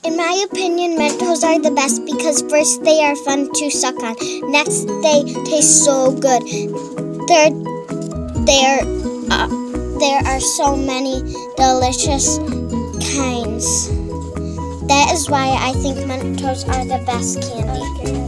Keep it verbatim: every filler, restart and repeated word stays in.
In my opinion, Mentos are the best because first they are fun to suck on. Next, they taste so good. Third, there, uh, there are so many delicious kinds. That is why I think Mentos are the best candy.